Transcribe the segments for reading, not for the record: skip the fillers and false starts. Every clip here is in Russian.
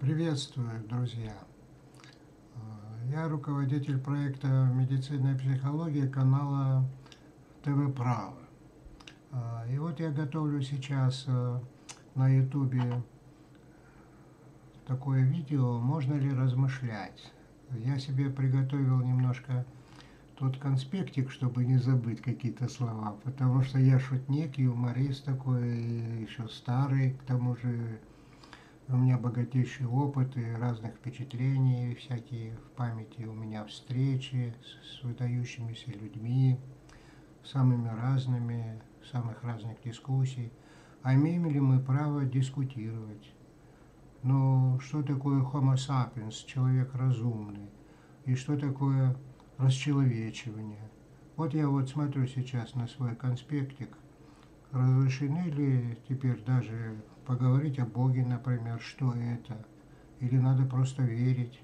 Приветствую, друзья! Я руководитель проекта «Медицина и психология» канала ТВ Право. И вот я готовлю сейчас на ютубе такое видео «Можно ли размышлять?». Я себе приготовил немножко тот конспектик, чтобы не забыть какие-то слова, потому что я шутник, юморист такой, еще старый, к тому же у меня богатейший опыт и разных впечатлений, всякие в памяти у меня встречи с выдающимися людьми, самыми разными, самых разных дискуссий. А имеем ли мы право дискутировать? Ну, что такое Homo sapiens, человек разумный? И что такое расчеловечивание? Вот я смотрю сейчас на свой конспектик. Разрешены ли теперь даже поговорить о Боге, например, что это? Или надо просто верить?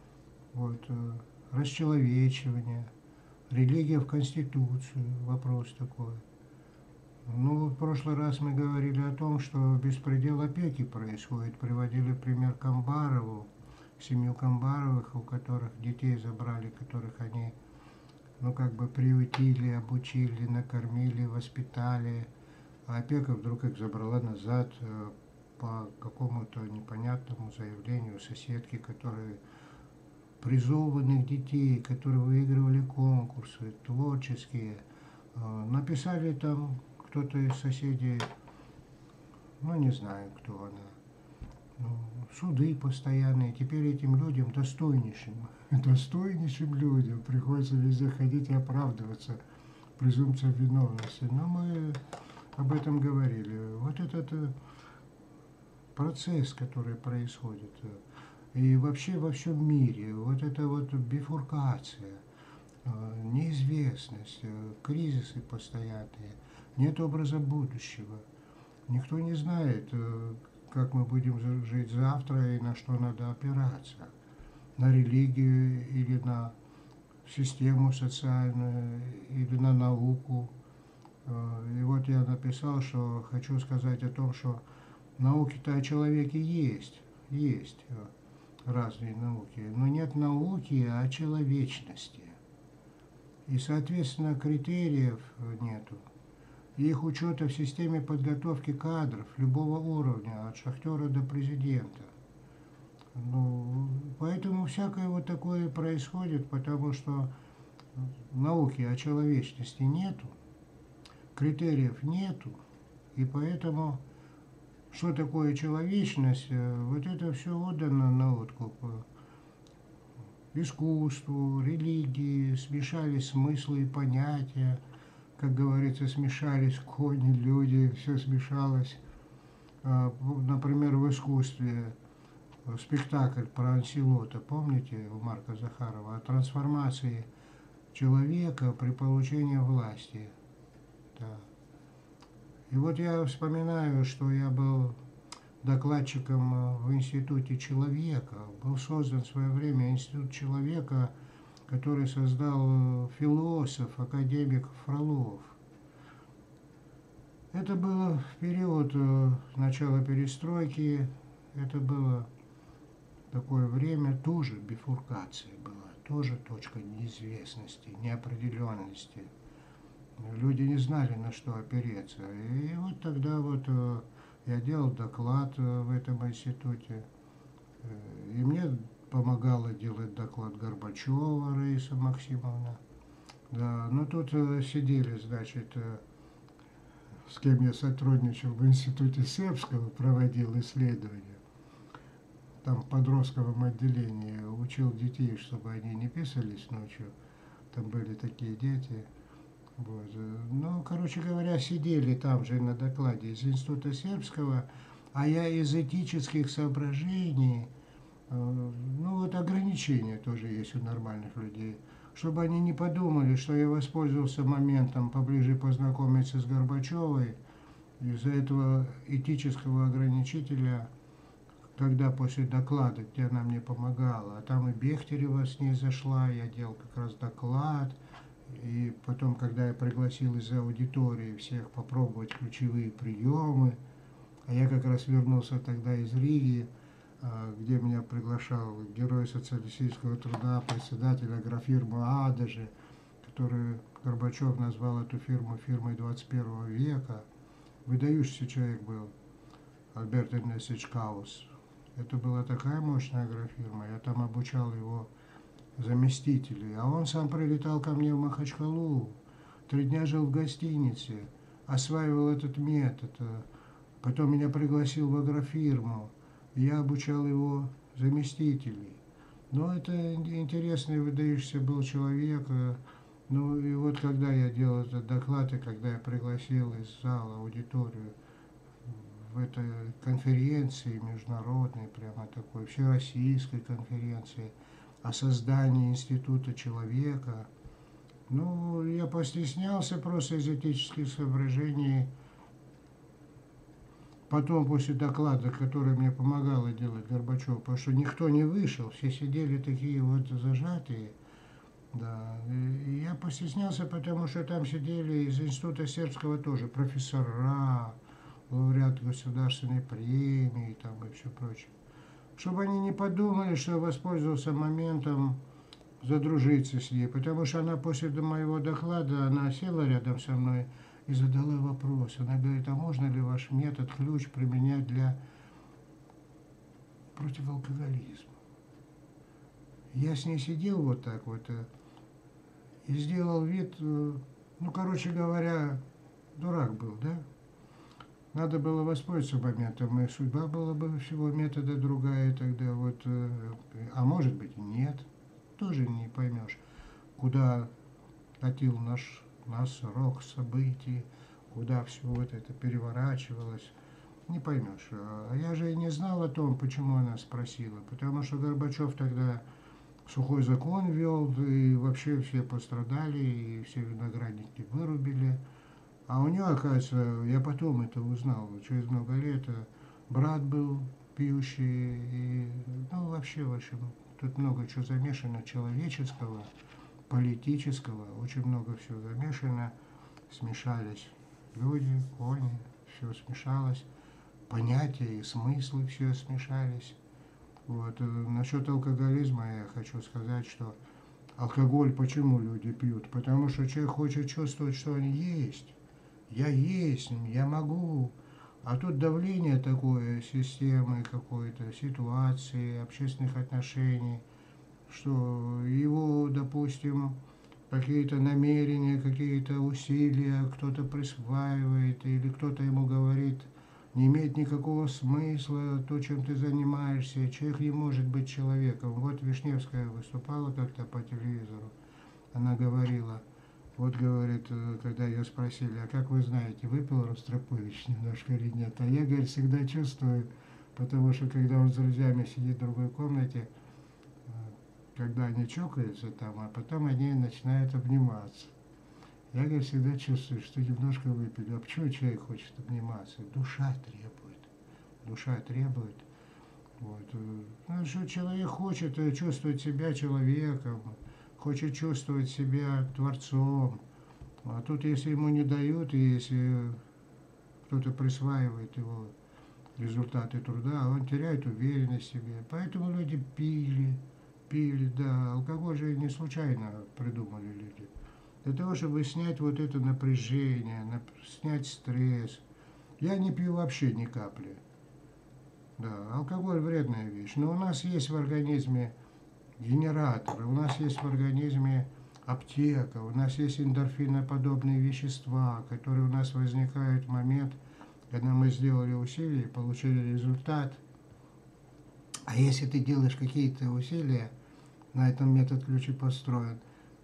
Расчеловечивание, религия в Конституцию, вопрос такой. Ну, в прошлый раз мы говорили о том, что беспредел опеки происходит. Приводили пример Камбарову, семью Камбаровых, у которых детей забрали, которых они, приютили, обучили, накормили, воспитали. А опека вдруг их забрала назад по какому-то непонятному заявлению соседки, которые призованных детей, которые выигрывали конкурсы творческие, написали там кто-то из соседей, не знаю, кто она, суды постоянные. Теперь этим людям, достойнейшим людям приходится везде ходить и оправдываться, презумпция виновности. Но мы об этом говорили. Вот этот процесс, который происходит, и вообще во всем мире, вот эта бифуркация, неизвестность, кризисы постоянные, нет образа будущего. Никто не знает, как мы будем жить завтра и на что надо опираться. На религию или на систему социальную, или на науку. И вот я написал, что хочу сказать о том, что науки-то о человеке есть разные науки, но нет науки о человечности. И, соответственно, критериев нету. Их учета в системе подготовки кадров любого уровня, от шахтера до президента. Поэтому всякое такое происходит, потому что науки о человечности нету, критериев нету, и поэтому что такое человечность, это все отдано на откуп искусству, религии, смешались смыслы и понятия, как говорится, смешались кони, люди, все смешалось. Например, в искусстве спектакль про Анселота, помните, у Марка Захарова, о трансформации человека при получении власти. Да. И вот я вспоминаю, что я был докладчиком в Институте человека. Был создан в свое время Институт человека, который создал философ, академик Фролов. Это было в период начала перестройки, это было такое время, тоже бифуркация была, тоже точка неизвестности, неопределенности. Люди не знали, на что опереться. И вот тогда я делал доклад в этом институте. И мне помогала делать доклад Горбачева Раиса Максимовна. Да, но тут сидели, с кем я сотрудничал в институте Сербского, проводил исследования. Там в подростковом отделении учил детей, чтобы они не писались ночью. Там были такие дети. Короче говоря, сидели там же на докладе из Института Сербского, а я из этических соображений, ограничения тоже есть у нормальных людей, чтобы они не подумали, что я воспользовался моментом поближе познакомиться с Горбачевой, из-за этого этического ограничителя, когда после доклада, где она мне помогала, а там и Бехтерева с ней зашла, я делал как раз доклад. И потом, когда я пригласил из аудитории всех попробовать ключевые приемы, а я как раз вернулся тогда из Риги, где меня приглашал герой социалистического труда, председатель агрофирмы «Адажи», который Горбачев назвал эту фирму фирмой 21 века. Выдающийся человек был Альберт Эрнестович Каус. Это была такая мощная агрофирма. Я там обучал его заместителей. А он сам прилетал ко мне в Махачкалу. 3 дня жил в гостинице. Осваивал этот метод. Потом меня пригласил в агрофирму. Я обучал его заместителей. Но это интересный, выдающийся был человек. Ну и вот когда я делал этот доклад, и когда я пригласил из зала аудиторию в этой конференции международной, прямо такой, всероссийской конференции о создании Института человека, ну, я постеснялся просто из этических соображений. Потом, после доклада, который мне помогало делать Горбачев, потому что никто не вышел, все сидели такие вот зажатые, да, и я постеснялся, потому что там сидели из Института сербского тоже профессора, лауреат государственной премии там и все прочее. Чтобы они не подумали, что я воспользовался моментом задружиться с ней, потому что она после моего доклада, она села рядом со мной и задала вопрос. Она говорит, а можно ли ваш метод ключ применять против алкоголизма? Я с ней сидел вот так вот и сделал вид, ну, короче говоря, дурак был, да? Надо было воспользоваться моментом, и судьба была бы всего метода другая тогда, вот, а может быть и нет, тоже не поймешь, куда катил нас рок событий, куда все вот это переворачивалось, не поймешь. А я же и не знал о том, почему она спросила, потому что Горбачев тогда сухой закон ввел, и вообще все пострадали, и все виноградники вырубили. А у нее, оказывается, я потом это узнал, через много лет, брат был пьющий, и, ну, вообще, в общем, тут много чего замешано, человеческого, политического, очень много всего замешано, смешались люди, кони, все смешалось, понятия и смыслы все смешались. Вот. Насчет алкоголизма я хочу сказать, что алкоголь почему люди пьют? Потому что человек хочет чувствовать, что он есть. Я есть, я могу. А тут давление такое, системы какой-то, ситуации, общественных отношений, что его, допустим, какие-то намерения, какие-то усилия кто-то присваивает, или кто-то ему говорит, не имеет никакого смысла то, чем ты занимаешься. Человек не может быть человеком. Вот Вишневская выступала как-то по телевизору, она говорила, вот, говорит, когда ее спросили, а как вы знаете, выпил Ростропович немножко или нет? А я, говорит, всегда чувствую, потому что когда он с друзьями сидит в другой комнате, когда они чокаются там, а потом они начинают обниматься. Я, говорит, всегда чувствую, что немножко выпили. А почему человек хочет обниматься? Душа требует. Душа требует. Вот. Ну, что человек хочет чувствовать себя человеком, хочет чувствовать себя творцом. А тут, если ему не дают, и если кто-то присваивает его результаты труда, он теряет уверенность в себе. Поэтому люди пили, да. Алкоголь же не случайно придумали люди. Для того, чтобы снять вот это напряжение, снять стресс. Я не пью вообще ни капли. Да, алкоголь вредная вещь. Но у нас есть в организме генераторы, у нас есть в организме аптека, у нас есть эндорфиноподобные вещества, которые у нас возникают в момент, когда мы сделали усилия и получили результат. А если ты делаешь какие-то усилия, на этом метод ключи построен,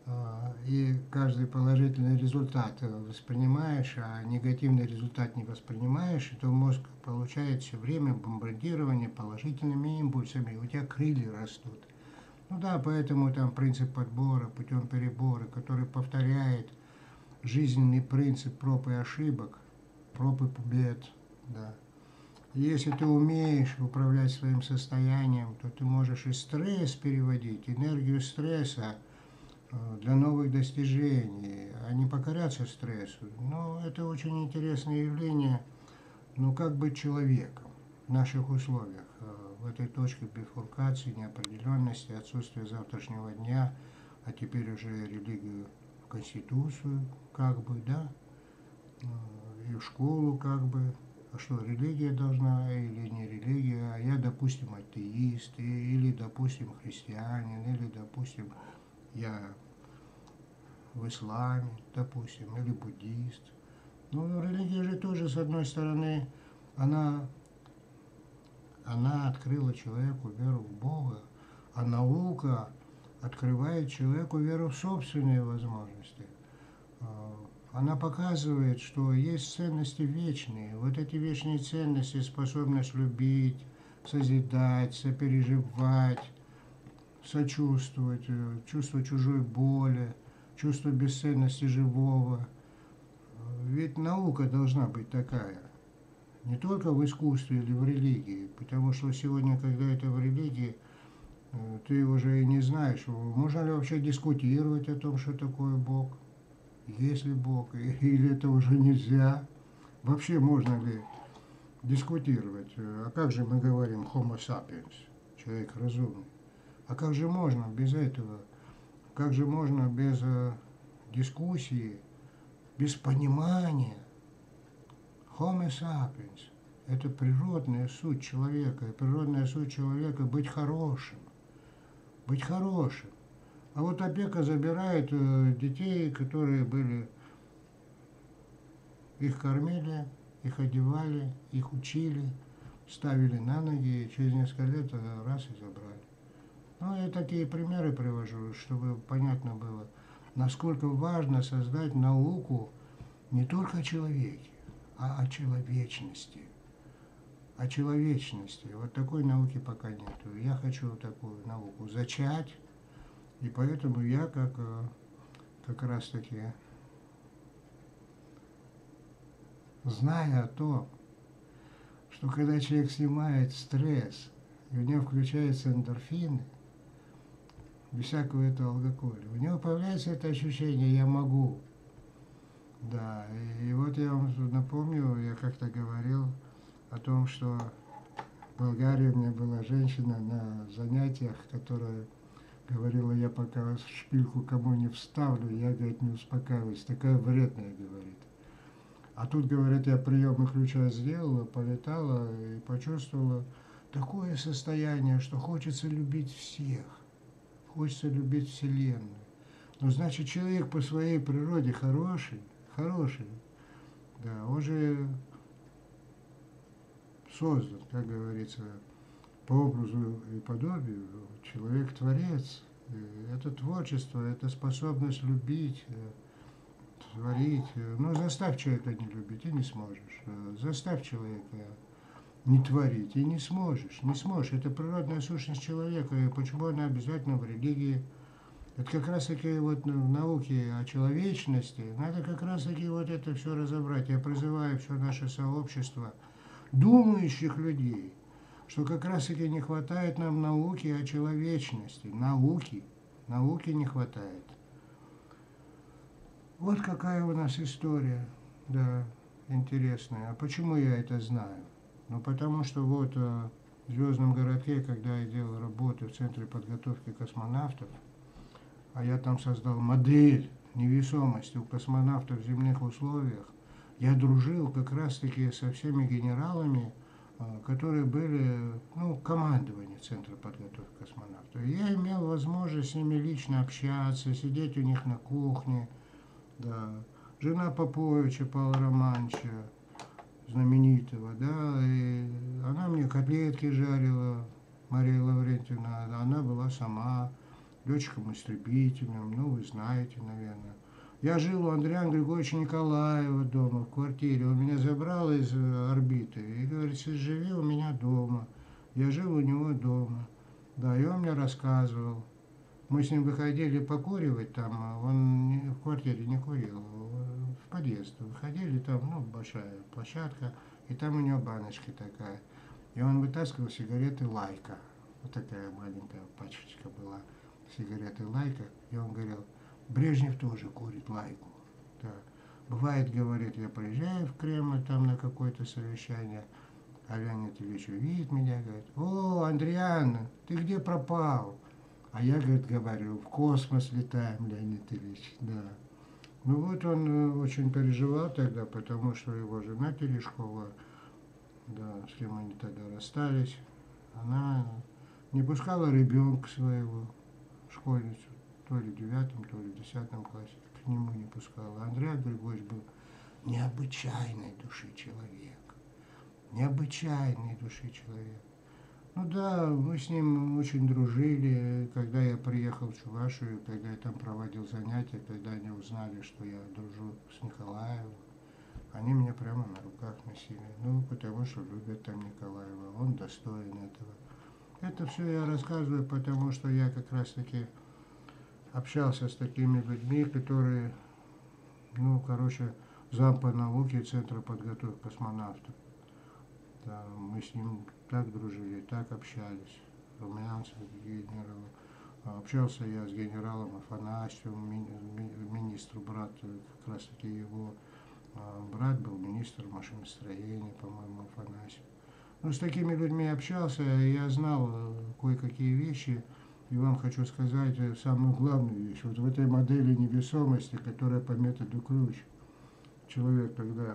и каждый положительный результат воспринимаешь, а негативный результат не воспринимаешь, то мозг получает все время бомбардирование положительными импульсами, и у тебя крылья растут. Ну да, поэтому там принцип подбора путем перебора, который повторяет жизненный принцип проб и ошибок, проб и побед, да. Если ты умеешь управлять своим состоянием, то ты можешь и стресс переводить, энергию стресса для новых достижений, а не покоряться стрессу. Но это очень интересное явление. Но как быть человеком в наших условиях? в этой точке бифуркации, неопределенности, отсутствия завтрашнего дня, а теперь уже религию в Конституцию, как бы, да, и в школу, как бы. А что, религия должна или не религия, а я, допустим, атеист, или, допустим, христианин, или, допустим, я в исламе, допустим, или буддист. Ну, религия же тоже, с одной стороны, она, она открыла человеку веру в Бога, а наука открывает человеку веру в собственные возможности. Она показывает, что есть ценности вечные. Вот эти вечные ценности, способность любить, созидать, сопереживать, сочувствовать, чувство чужой боли, чувство бесценности живого. Ведь наука должна быть такая. Не только в искусстве или в религии. Потому что сегодня, когда это в религии, ты уже и не знаешь, можно ли вообще дискутировать о том, что такое Бог. Есть ли Бог, или это уже нельзя. Вообще можно ли дискутировать. А как же мы говорим Homo sapiens, человек разумный? А как же можно без этого? Как же можно без дискуссии, без понимания? Homo sapiens – это природная суть человека. И природная суть человека – быть хорошим. Быть хорошим. А вот опека забирает детей, которые были, их кормили, их одевали, их учили, ставили на ноги, и через несколько лет раз и забрали. Ну, я такие примеры привожу, чтобы понятно было, насколько важно создать науку не только о человеке, а о человечности. О человечности. Вот такой науки пока нету. Я хочу такую науку зачать, и поэтому я как раз таки, зная то, что когда человек снимает стресс, и у него включаются эндорфины, без всякого этого алкоголя, у него появляется это ощущение «я могу». Да, и вот я вам напомню, я как-то говорил о том, что в Болгарии у меня была женщина на занятиях, которая говорила, я пока шпильку кому не вставлю, я, говорит, не успокаиваюсь, такая вредная, говорит. А тут, говорят, я приемы ключа сделала, полетала и почувствовала такое состояние, что хочется любить всех, хочется любить Вселенную. Ну, значит, человек по своей природе хороший, да, он же создан, как говорится, по образу и подобию, человек-творец. Это творчество, это способность любить, творить. Ну, заставь человека не любить, и не сможешь. Заставь человека не творить, и не сможешь. Не сможешь. Это природная сущность человека, и почему она обязательно в религии? Это как раз таки вот в науке о человечности, надо как раз таки вот это все разобрать. Я призываю все наше сообщество думающих людей, что как раз таки не хватает нам науки о человечности. Науки не хватает. Вот какая у нас история, да, интересная. А почему я это знаю? Ну, потому что вот в Звездном городке, когда я делал работу в Центре подготовки космонавтов, а я там создал модель невесомости у космонавтов в земных условиях, я дружил как раз-таки со всеми генералами, которые были, ну, командование Центра подготовки космонавтов. И я имел возможность с ними лично общаться, сидеть у них на кухне, да. Жена Поповича, Павла Романовича, знаменитого, да, и она мне котлетки жарила, Мария Лаврентьевна, она была сама летчиком-истребителем, ну, вы знаете, наверное. Я жил у Андрея Григорьевича Николаева дома, в квартире. Он меня забрал из орбиты и говорит, живи у меня дома. Я жил у него дома. Да, и он мне рассказывал. Мы с ним выходили покуривать там, а он в квартире не курил, в подъезд выходили, там, ну, большая площадка, и там у него баночка такая. И он вытаскивал сигареты Лайка. Вот такая маленькая пачечка была, сигареты Лайка. И он говорил, Брежнев тоже курит Лайку. Да. Бывает, говорит, я приезжаю в Кремль там на какое-то совещание, А Леонид Ильич увидит меня, говорит: «О, Андриан, ты где пропал?» А я, говорит, говорю: «В космос летаем, Леонид Ильич», да. Ну вот он очень переживал тогда, потому что его жена Терешкова, да, с кем они тогда расстались, она не пускала ребенка своего, школьницу, то ли в 9, то ли в 10 классе, к нему не пускала. Андрей Григорьевич был необычайной души человек, необычайной души человек. Ну да, мы с ним очень дружили, когда я приехал в Чувашию, когда я там проводил занятия, когда они узнали, что я дружу с Николаевым, они меня прямо на руках носили. Ну, потому что любят там Николаева, он достоин этого. Это все я рассказываю, потому что я как раз-таки общался с такими людьми, которые, ну, короче, зам по науке Центра подготовки космонавтов. Да, мы с ним так дружили, так общались. Румянцев, генерал. Общался я с генералом Афанасьевым, министр, брат, как раз таки его брат был министр машиностроения, по-моему, Афанасьев. Ну, с такими людьми общался, я знал кое-какие вещи, и вам хочу сказать самую главную вещь. Вот в этой модели невесомости, которая по методу Крюч, человек, когда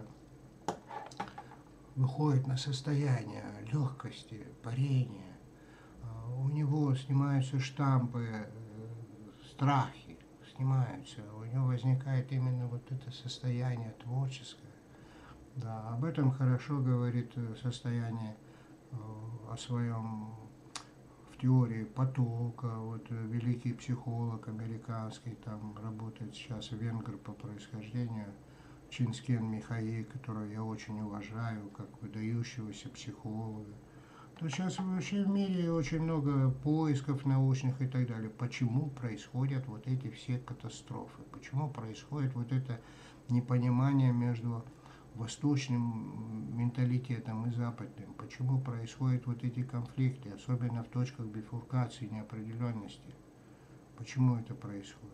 выходит на состояние легкости, парения, у него снимаются штампы, страхи снимаются, у него возникает именно вот это состояние творческое. Да, об этом хорошо говорит состояние о своем в теории потока. Вот великий психолог американский, там работает сейчас венгр по происхождению, Чинскен Михаил, которого я очень уважаю, как выдающегося психолога. То сейчас вообще в мире очень много поисков научных и так далее. Почему происходят вот эти все катастрофы? Почему происходит вот это непонимание между восточным менталитетом и западным? Почему происходят вот эти конфликты, особенно в точках бифуркации неопределенности? Почему это происходит?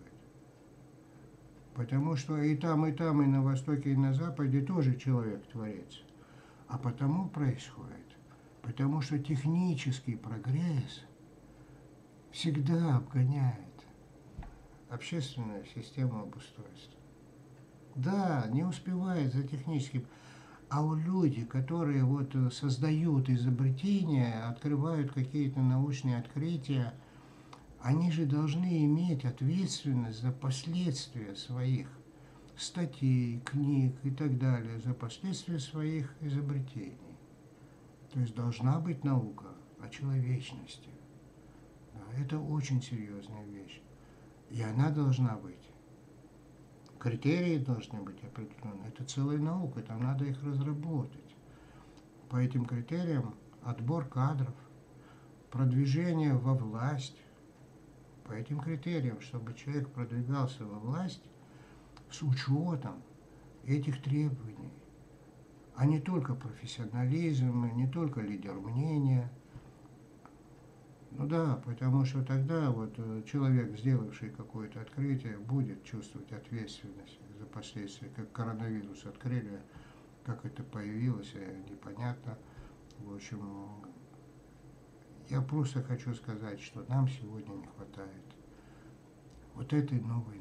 Потому что и там, и на Востоке, и на Западе тоже человек-творец. А потому происходит. Потому что технический прогресс всегда обгоняет общественную систему обустройства. Да, не успевает за техническим. А у люди, которые вот создают изобретения, открывают какие-то научные открытия, они же должны иметь ответственность за последствия своих статей, книг и так далее, за последствия своих изобретений. То есть должна быть наука о человечности. Да, это очень серьезная вещь. И она должна быть. Критерии должны быть определенные. Это целая наука, там надо их разработать. По этим критериям отбор кадров, продвижение во власть. По этим критериям, чтобы человек продвигался во власть с учетом этих требований, а не только профессионализм, не только лидер мнения. Ну да, потому что тогда вот человек, сделавший какое-то открытие, будет чувствовать ответственность за последствия. Как коронавирус открыли, как это появилось, непонятно. В общем, я просто хочу сказать, что нам сегодня не хватает вот этой новой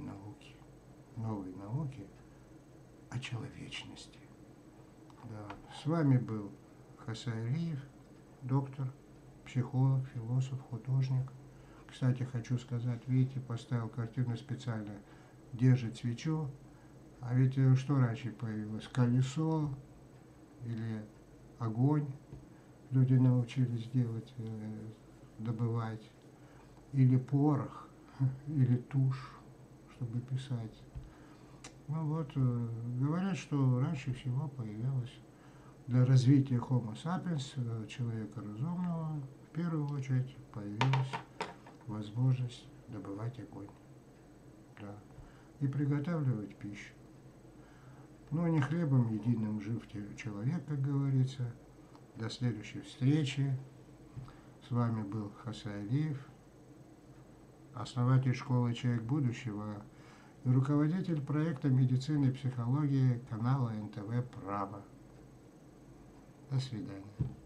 науки о человечности. Да. С вами был Хасай Алиев, доктор, психолог, философ, художник. Кстати, хочу сказать, видите, поставил картину специально, держит свечу, а ведь что раньше появилось? Колесо или огонь люди научились делать, добывать, или порох, или тушь, чтобы писать. Ну вот, говорят, что раньше всего появилось для развития Homo sapiens, человека разумного, в первую очередь появилась возможность добывать огонь, да, и приготавливать пищу. Но не хлебом единым жив человек, как говорится. До следующей встречи. С вами был Хасай Алиев, основатель школы «Человек будущего» и руководитель проекта медицины и психологии канала НТВ «Право». До свидания.